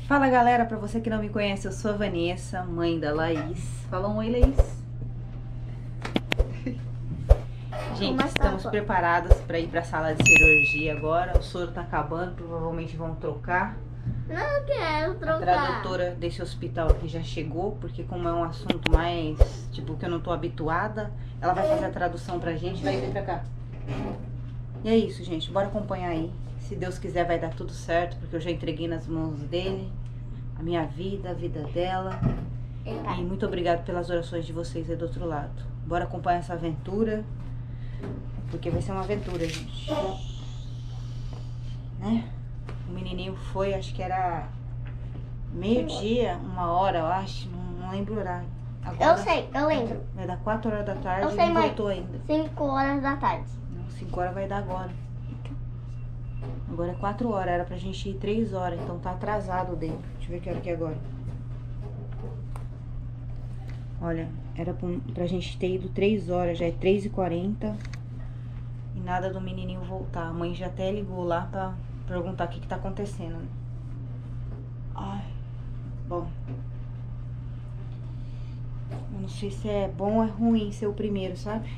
Fala galera, pra você que não me conhece, eu sou a Vanessa, mãe da Laís. Fala um oi, Laís. Gente, estamos preparadas para ir para a sala de cirurgia agora. O soro tá acabando, provavelmente vão trocar. Não quero trocar. A tradutora desse hospital aqui já chegou, porque como é um assunto mais, tipo, que eu não tô habituada, ela vai fazer a tradução pra gente, vai vir pra cá. E é isso, gente, bora acompanhar aí. Se Deus quiser vai dar tudo certo, porque eu já entreguei nas mãos dele a minha vida, a vida dela. E muito obrigado pelas orações de vocês aí do outro lado. Bora acompanhar essa aventura, porque vai ser uma aventura, gente. Né? O menininho foi, acho que era meio-dia, 1h, eu acho, não lembro o horário. Agora, eu sei, eu lembro. Vai dar 4 horas da tarde, Eu sei, não mãe. voltou ainda. 5 horas da tarde. Não, 5 horas vai dar agora. Agora é 4 horas, era pra gente ir 3 horas, então tá atrasado dele. Deixa eu ver que hora que é agora. Olha, era pra gente ter ido 3 horas, já é 3h40. E nada do menininho voltar. A mãe já até ligou lá pra perguntar o que tá acontecendo, né? Ai, bom. Eu não sei se é bom ou é ruim ser o primeiro, sabe?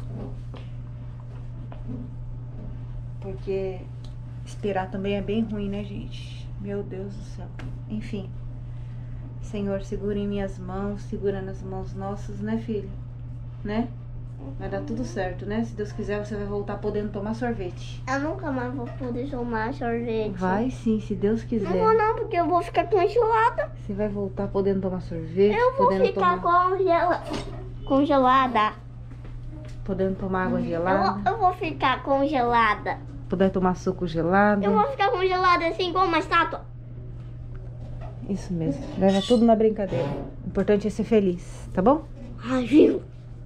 Porque esperar também é bem ruim, né, gente? Meu Deus do céu. Enfim. Senhor, segura em minhas mãos, segura nas mãos nossas, né, filho? Né? Vai dar tudo certo, né? Se Deus quiser, você vai voltar podendo tomar sorvete. Eu nunca mais vou poder tomar sorvete. Vai sim, se Deus quiser. Não vou não, porque eu vou ficar congelada. Você vai voltar podendo tomar sorvete, Eu vou podendo ficar tomar... congelada. Podendo tomar água gelada. Eu vou ficar congelada. Poder tomar suco gelado. Eu vou ficar congelada assim, igual uma estátua. Isso mesmo. Leva tudo na brincadeira. O importante é ser feliz, tá bom? Ai, viu?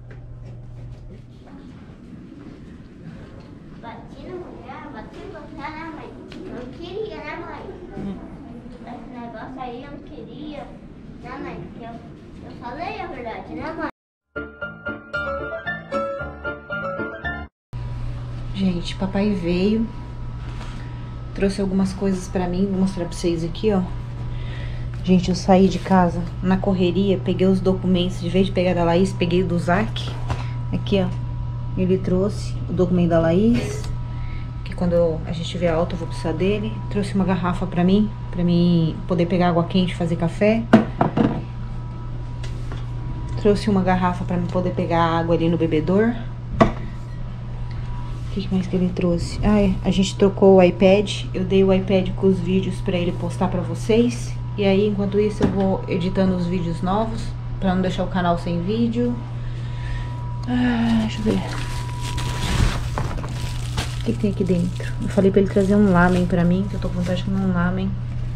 Bati no lugar, né, mãe? Não queria, né, mãe? Esse negócio aí eu não queria, né, mãe? Porque eu falei a verdade, né, mãe? Gente, papai veio, trouxe algumas coisas pra mim, vou mostrar pra vocês aqui, ó. Gente, eu saí de casa na correria, peguei os documentos, de vez de pegar da Laís, peguei do Zac. Aqui, ó, ele trouxe o documento da Laís, que quando a gente tiver alta eu vou precisar dele. Trouxe uma garrafa pra mim poder pegar água quente e fazer café. Trouxe uma garrafa pra mim poder pegar água ali no bebedor. O que mais que ele trouxe? Ah, é. A gente trocou o iPad. Eu dei o iPad com os vídeos pra ele postar pra vocês. E aí, enquanto isso, eu vou editando os vídeos novos, pra não deixar o canal sem vídeo. Ah, deixa eu ver. O que tem aqui dentro? Eu falei pra ele trazer um lamen pra mim, que eu tô com vontade de comer um lamen.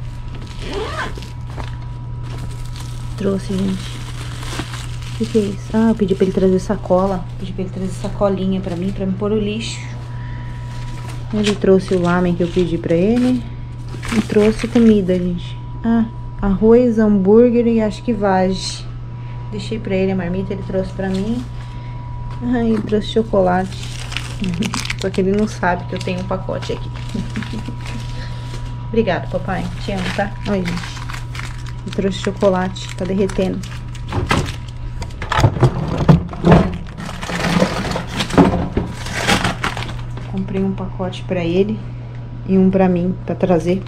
Trouxe, gente. O que é isso? Ah, eu pedi pra ele trazer sacola. Pedi pra ele trazer sacolinha pra mim pôr o lixo. Ele trouxe o lamen que eu pedi pra ele. E trouxe comida, gente. Ah, arroz, hambúrguer e acho que vagem. Deixei pra ele a marmita, ele trouxe pra mim. Ah, ele trouxe chocolate. Só que ele não sabe que eu tenho um pacote aqui. Obrigado, papai. Te amo, tá? Olha, gente. Ele trouxe chocolate, tá derretendo. Comprei um pacote pra ele e um pra mim, pra trazer.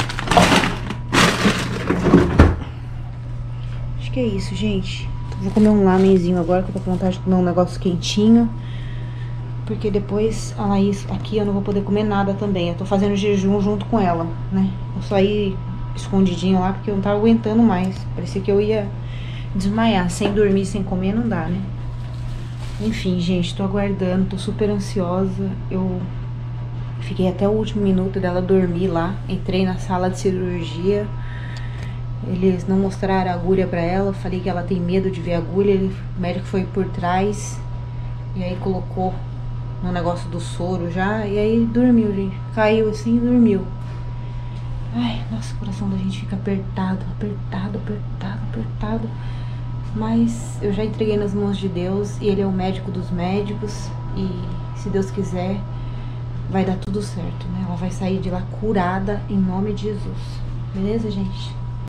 Acho que é isso, gente. Vou comer um lamenzinho agora, que eu tô com vontade de comer um negócio quentinho. Porque depois a Laís aqui eu não vou poder comer nada também. Eu tô fazendo jejum junto com ela, né? Eu saí escondidinho lá porque eu não tava aguentando mais. Parecia que eu ia desmaiar. Sem dormir, sem comer, não dá, né? Enfim, gente, tô aguardando, tô super ansiosa. Eu fiquei até o último minuto dela dormir lá. Entrei na sala de cirurgia. Eles não mostraram a agulha pra ela. Falei que ela tem medo de ver a agulha. O médico foi por trás e aí colocou no negócio do soro já. E aí dormiu, gente. Caiu assim e dormiu. Ai, nossa, o coração da gente fica apertado, apertado, apertado, apertado. Mas eu já entreguei nas mãos de Deus e Ele é o médico dos médicos. E se Deus quiser, vai dar tudo certo, né? Ela vai sair de lá curada em nome de Jesus. Beleza, gente?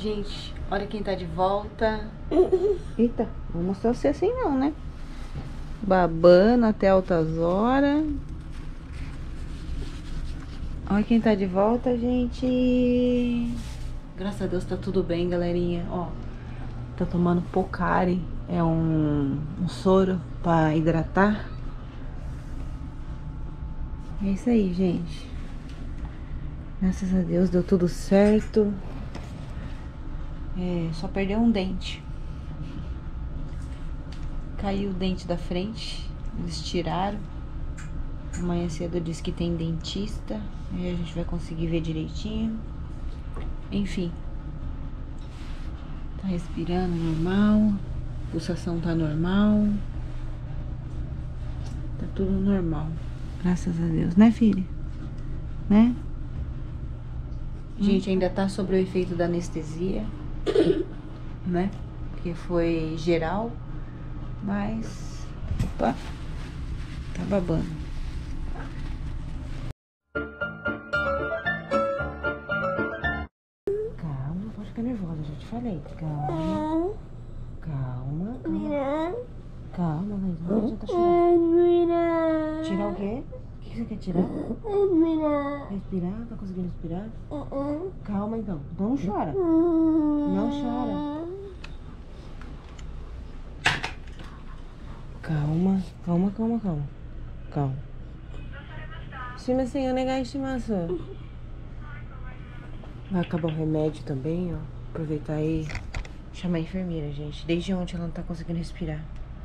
Gente, olha quem tá de volta. Eita, não vou mostrar você assim não, né? Babando até altas horas. Olha quem tá de volta, gente. Graças a Deus tá tudo bem, galerinha. Ó, tá tomando Pocari. É um soro pra hidratar. É isso aí, gente. Graças a Deus deu tudo certo. Só perdeu um dente. Caiu o dente da frente. Eles tiraram. Amanhã cedo disse que tem dentista. Aí a gente vai conseguir ver direitinho. Enfim. Tá respirando normal. Pulsação tá normal. Tá tudo normal. Graças a Deus, né, filha? Né? Gente, ainda tá sobre o efeito da anestesia, né? Porque foi geral, mas... Opa! Tá babando. Calma, não pode ficar nervosa, já te falei. Calma. Calma, calma. Calma, Laís, já tá chorando. Tirar o quê? O que você quer tirar? Respirar? Tá conseguindo respirar? Calma então. Então não chora. Não chora. Calma. Calma, calma, calma. Calma. Vai acabar o remédio também, ó. Aproveitar e chamar a enfermeira, gente. Desde ontem ela não tá conseguindo respirar.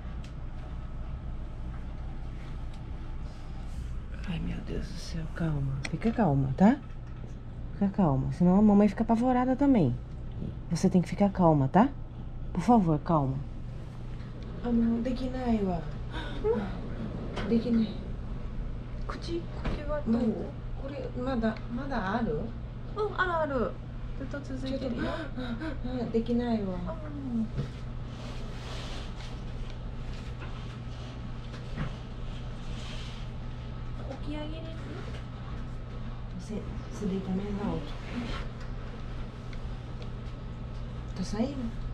Ai, meu Deus do céu, calma. Fica calma, tá? Fica calma, senão a mamãe fica apavorada também. Você tem que ficar calma, tá? Por favor, calma. Amor, dekinai wa. Dekinai. Kuchiがどう？これまだある？あるある。ずっと続いてるよ。できないわ。起き上げれる？Você deita mais alto. Tá saindo?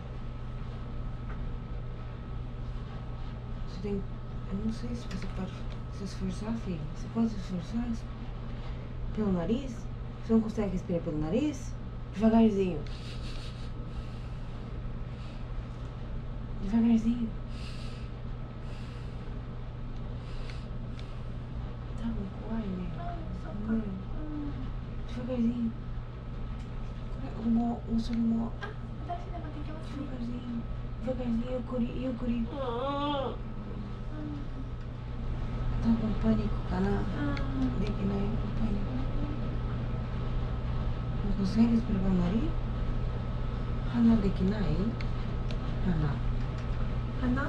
Você tem... Eu não sei se você pode se esforçar, filho. Você pode se esforçar? Pelo nariz? Você não consegue respirar pelo nariz? Devagarzinho. Devagarzinho. Tá bom, vai, né? Devagarzinho. O sono. Devagarzinho. Devagarzinho, Yukuri. Tá com pânico, Kana? De que não é com pânico. Não consegue respirar pelo nariz? Hana de que não é? Hana. Hana?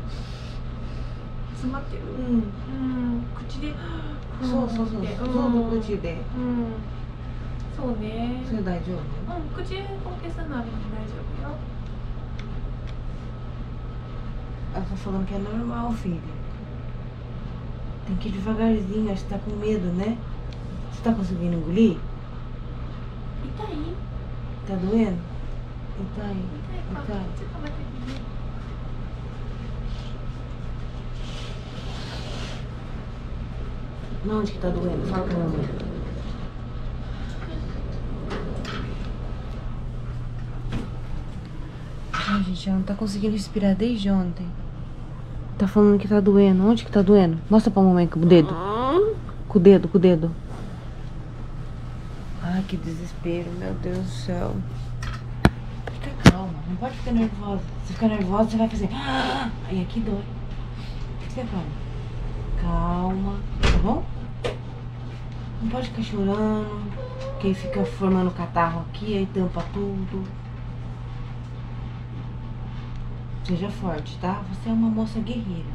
詰まってる。口で。そう口で。そうね。それ大丈夫？口を消さないの大丈夫よ。Ela tá falando que é normal, filha. Tem que ir devagarzinho, acho que tá com medo, né? Você tá conseguindo engolir? Tá doendo? Itai. Onde que tá doendo? Fala pra mamãe. Ai, gente, ela não tá conseguindo respirar desde ontem. Tá falando que tá doendo. Onde que tá doendo? Mostra pra mamãe com o dedo. Com o dedo. Ai, que desespero, meu Deus do céu. Fica calma, não pode ficar nervosa. Se ficar nervosa, você vai fazer... Aí aqui dói. Fica calma. Calma, tá bom? Não pode ficar chorando. Que aí fica formando catarro aqui, aí tampa tudo. Seja forte, tá? Você é uma moça guerreira.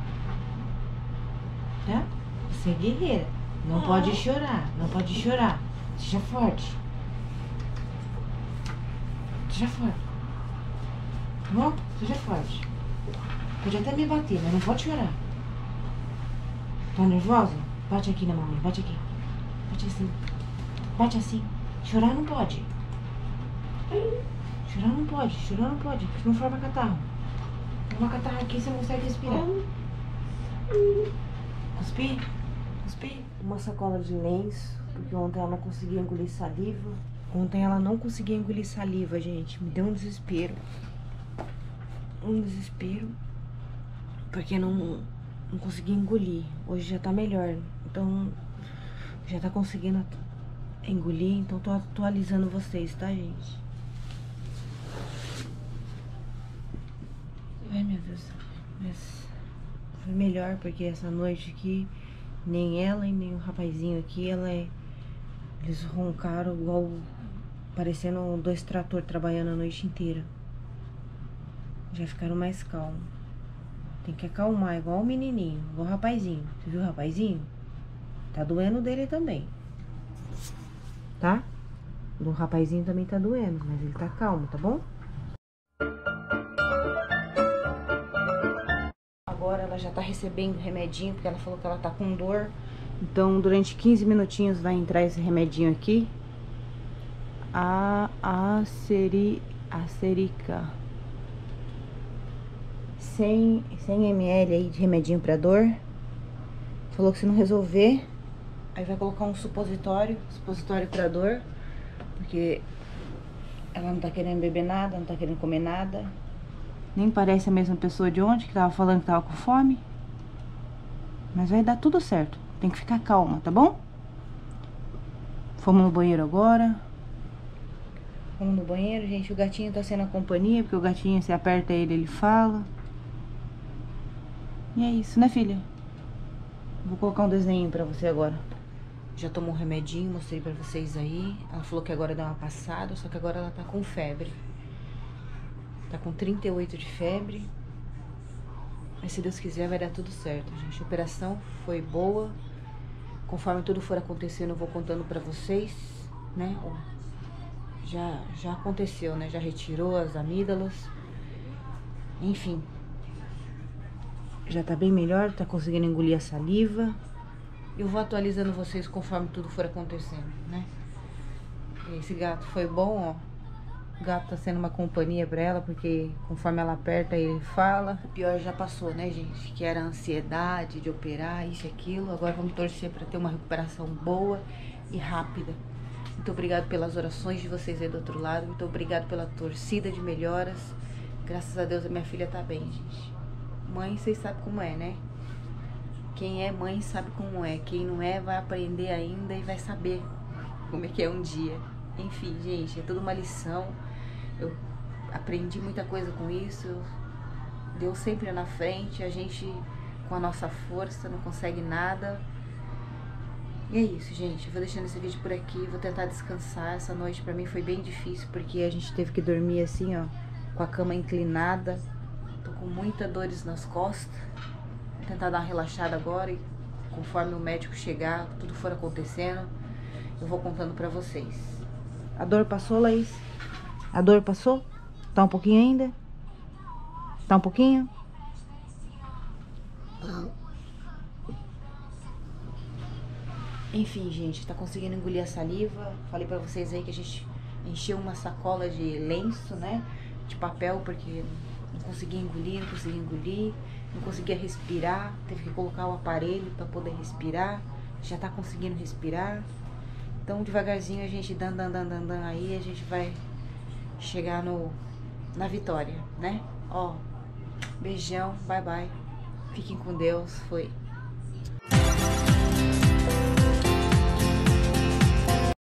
Tá? Você é guerreira. Não pode chorar, não pode chorar. Seja forte. Seja forte. Tá bom? Seja forte. Pode até me bater, mas não pode chorar. Tá nervosa? Bate aqui na mamãe, bate aqui. Bate assim. Bate assim. Chorar não pode. Chorar não pode, chorar não pode. Se não forma catarro. Forma catarro aqui, você não consegue respirar. Cuspi? Cuspi? Uma sacola de lenço, porque ontem ela não conseguia engolir saliva. Ontem ela não conseguia engolir saliva, gente. Me deu um desespero. Um desespero. Porque não conseguia engolir. Hoje já tá melhor. Então, já tá conseguindo engolir. Então, tô atualizando vocês, tá, gente? Ai, meu Deus. Mas foi melhor, porque essa noite aqui, nem ela e nem o rapazinho aqui, eles roncaram igual, parecendo 2 tratores trabalhando a noite inteira. Já ficaram mais calmos. Tem que acalmar, igual o menininho, igual o rapazinho. Você viu o rapazinho? Tá doendo dele também. Tá? Do rapazinho também tá doendo, mas ele tá calmo, tá bom? Agora ela já tá recebendo remedinho, porque ela falou que ela tá com dor. Então, durante 15 minutinhos vai entrar esse remedinho aqui. Acerica. 100 ml aí de remedinho pra dor. Falou que se não resolver, aí vai colocar um supositório pra dor. Porque ela não tá querendo beber nada, não tá querendo comer nada. Nem parece a mesma pessoa de ontem, que tava falando que tava com fome. Mas vai dar tudo certo. Tem que ficar calma, tá bom? Fomos no banheiro agora. Vamos no banheiro, gente. O gatinho tá sendo a companhia, porque o gatinho, se aperta ele fala. E é isso, né, filha? Vou colocar um desenho pra você agora. Já tomou um remedinho, mostrei pra vocês aí. Ela falou que agora dá uma passada, só que agora ela tá com febre. Tá com 38 de febre. Mas se Deus quiser vai dar tudo certo, gente. A operação foi boa. Conforme tudo for acontecendo, eu vou contando pra vocês, né? Já aconteceu, né? Já retirou as amígdalas. Enfim. Já tá bem melhor, tá conseguindo engolir a saliva. Eu vou atualizando vocês conforme tudo for acontecendo, né? Esse gato foi bom, ó. O gato tá sendo uma companhia pra ela, porque conforme ela aperta, ele fala. O pior já passou, né, gente? Que era a ansiedade de operar, isso e aquilo. Agora vamos torcer pra ter uma recuperação boa e rápida. Muito obrigado pelas orações de vocês aí do outro lado. Muito obrigado pela torcida de melhoras. Graças a Deus a minha filha tá bem, gente. Mãe, vocês sabem como é, né? Quem é mãe sabe como é. Quem não é vai aprender ainda e vai saber como é que é um dia. Enfim, gente, é tudo uma lição. Eu aprendi muita coisa com isso. Deus sempre na frente. A gente, com a nossa força, não consegue nada. E é isso, gente. Eu vou deixando esse vídeo por aqui. Vou tentar descansar. Essa noite pra mim foi bem difícil, porque a gente teve que dormir assim, ó, com a cama inclinada. Tô com muitas dores nas costas. Vou tentar dar uma relaxada agora e conforme o médico chegar, tudo for acontecendo, eu vou contando pra vocês. A dor passou, Laís? A dor passou? Tá um pouquinho ainda? Tá um pouquinho? Enfim, gente, tá conseguindo engolir a saliva. Falei pra vocês aí que a gente encheu uma sacola de lenço, né? De papel, porque não conseguia engolir, não conseguia respirar. Teve que colocar o aparelho pra poder respirar. Já tá conseguindo respirar. Então, devagarzinho, a gente dando aí, a gente vai chegar na vitória, né? Ó, beijão, bye bye. Fiquem com Deus, foi.